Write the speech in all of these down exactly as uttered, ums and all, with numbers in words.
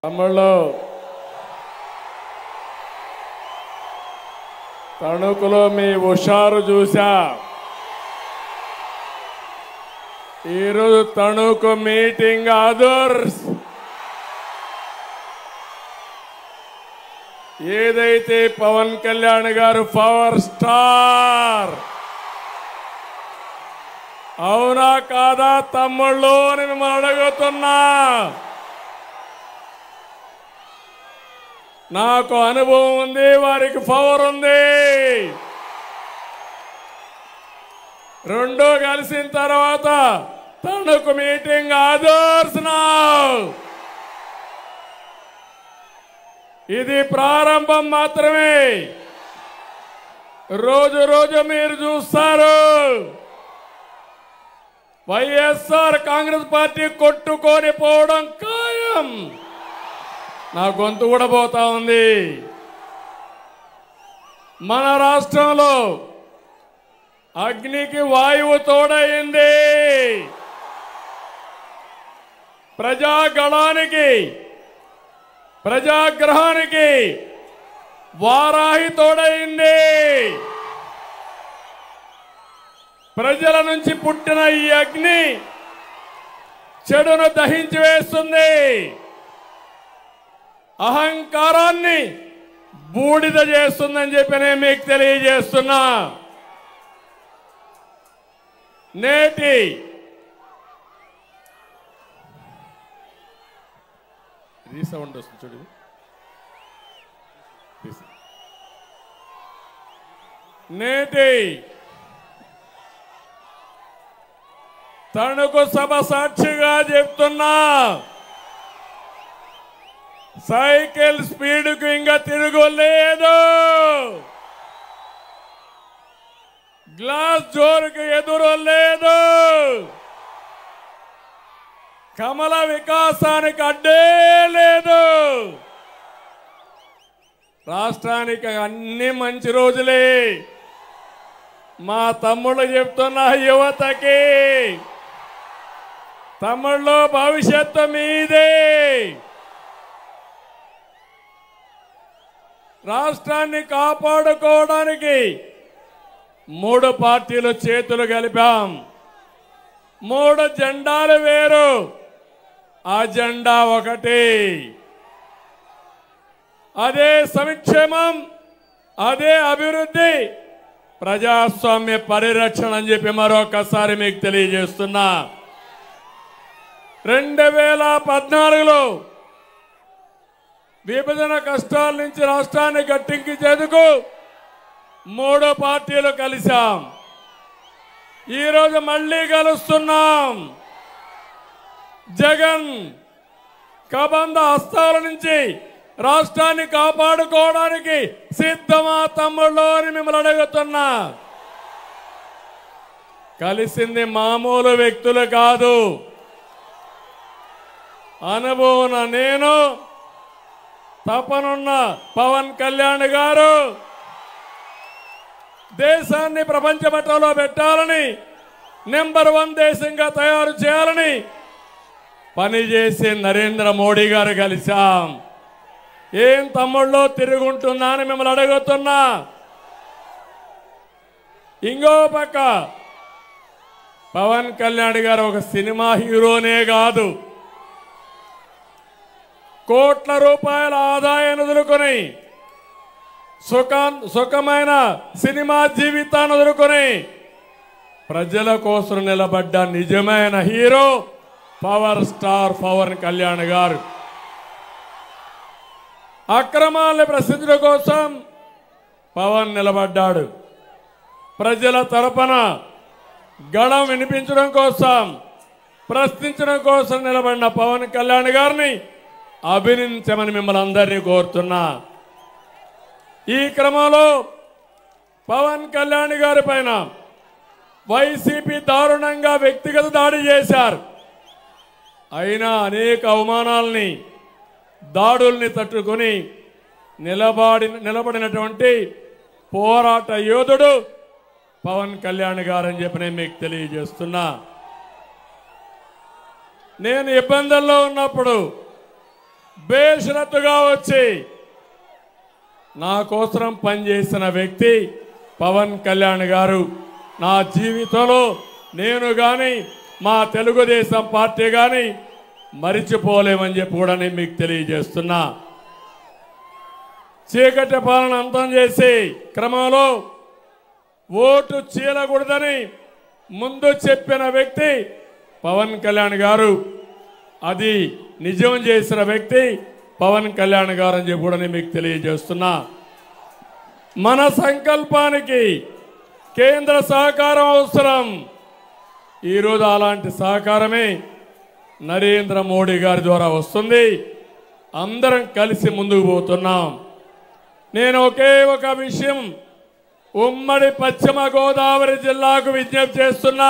తమ్ముళ్ళు తణుకులో మీ హుషారు చూసా. ఈరోజు తణుకు మీటింగ్ అదర్స్ ఏదైతే పవన్ కళ్యాణ్ గారు పవర్ స్టార్ అవునా కాదా తమ్ముళ్ళు అని మిమ్మల్ని అడుగుతున్నా. నాకు అనుభవం ఉంది, వారికి పవర్ ఉంది. రెండో కలిసిన తర్వాత తణుకు మీటింగ్ అదర్స్ నౌ. ఇది ప్రారంభం మాత్రమే. రోజు రోజు మీరు చూస్తారు వైఎస్ఆర్ కాంగ్రెస్ పార్టీ కొట్టుకొని పోవడం ఖాయం. నా గొంతు కూడా పోతా ఉంది. మన రాష్ట్రంలో అగ్నికి వాయువు తోడైంది. ప్రజాగళానికి ప్రజాగ్రహానికి వారాహి తోడైంది. ప్రజల నుంచి పుట్టిన ఈ అగ్ని చెడును దహించి వేస్తుంది. అహంకారాన్ని బూడిద చేస్తుందని చెప్పి నేను మీకు తెలియజేస్తున్నా. నేటి రీసౌండ్ వస్తుంది చూడు. నేటి తణుకు సభ సాక్షిగా చెప్తున్నా, సైకిల్ స్పీడ్కు ఇంకా తిరుగులేదు. గ్లాస్ జోరుకు ఎదురు లేదు. కమల వికాసానికి అడ్డే లేదు. రాష్ట్రానికి అన్ని మంచి రోజులే. మా తమ్ముళ్ళు చెప్తున్న యువతకి, తమ్ముళ్ళు భవిష్యత్తు మీదే. రాష్ట్రాన్ని కాపాడుకోవడానికి మూడు పార్టీలు చేతులు కలిపాం. మూడు జెండాలు వేరు, ఆ జెండా ఒకటి. అదే సంక్షేమం, అదే అభివృద్ధి, ప్రజాస్వామ్య పరిరక్షణ అని చెప్పి మరొకసారి మీకు తెలియజేస్తున్నా. రెండు వేల పద్నాలుగులో విభజన కష్టాల నుంచి రాష్ట్రాన్ని గట్టెక్కించేందుకు మూడు పార్టీలు కలిశాం. ఈరోజు మళ్ళీ కలుస్తున్నాం. జగన్ కబంధ హస్తాల నుంచి రాష్ట్రాన్ని కాపాడుకోవడానికి సిద్ధమా తమ్ముళ్ళు అని మిమ్మల్ని అడుగుతున్నా. కలిసింది మామూలు వ్యక్తులు కాదు. అనుభవం నేను, తపనున్న పవన్ కళ్యాణ్ గారు, దేశాన్ని ప్రపంచ పటంలో పెట్టాలని, నెంబర్ వన్ దేశంగా తయారు చేయాలని పనిచేసే నరేంద్ర మోడీ గారు కలిశాం. ఏం తమ్ముళ్ళు తిరుగుంటుందా అని మిమ్మల్ని అడుగుతున్నా. ఇంకో పక్క పవన్ కళ్యాణ్ గారు ఒక సినిమా హీరోనే కాదు, కోట్ల రూపాయల ఆదాయాన్ని వదులుకొని సుఖ సుఖమైన సినిమా జీవితాన్ని వదులుకొని ప్రజల కోసం నిలబడ్డ నిజమైన hero power star Pawan Kalyan garu. అక్రమాలను ప్రశ్నించడం కోసం పవన్ నిలబడ్డాడు. ప్రజల తరపున గళం వినిపించడం కోసం, ప్రశ్నించడం కోసం నిలబడిన పవన్ కళ్యాణ్ గారిని అభినందించమని మిమ్మల్ని అందరినీ కోరుతున్నా. ఈ క్రమంలో పవన్ కళ్యాణ్ గారి పైన వైసీపీ దారుణంగా వ్యక్తిగత దాడి చేశారు. అయినా అనేక అవమానాలని, దాడుల్ని తట్టుకొని నిలబడి నిలబడినటువంటి పోరాట యోధుడు పవన్ కళ్యాణ్ గారని చెప్పి నేను మీకు తెలియజేస్తున్నా. నేను ఇబ్బందుల్లో ఉన్నప్పుడు బేషరతుగా వచ్చి నా కోసం పనిచేసిన వ్యక్తి పవన్ కళ్యాణ్ గారు. నా జీవితంలో నేను కానీ మా తెలుగుదేశం పార్టీ కానీ మరిచిపోలేమని చెప్పి కూడా నేను మీకు తెలియజేస్తున్నా. చీకటి పాలన అంతం చేసి క్రమంలో ఓటు చీలకూడదని ముందు చెప్పిన వ్యక్తి పవన్ కళ్యాణ్ గారు. అది నిజం చేసిన వ్యక్తి పవన్ కళ్యాణ్ గారు అని చెప్పి కూడా నేను మీకు తెలియజేస్తున్నా. మన సంకల్పానికి కేంద్ర సహకారం అవసరం. ఈరోజు అలాంటి సహకారమే నరేంద్ర మోడీ గారి ద్వారా వస్తుంది. అందరం కలిసి ముందుకు పోతున్నాం. నేను ఒకే ఒక విషయం ఉమ్మడి పశ్చిమ గోదావరి జిల్లాకు విజ్ఞప్తి చేస్తున్నా.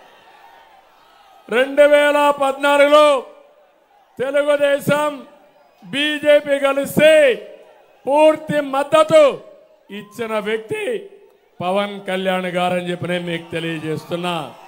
రెండు వేల పద్నాలుగులో తెలుగుదేశం బీజేపీ కలిసి పూర్తి మద్దతు ఇచ్చిన వ్యక్తి పవన్ కళ్యాణ్ గారని చెప్పి నేను మీకు తెలియజేస్తున్నా.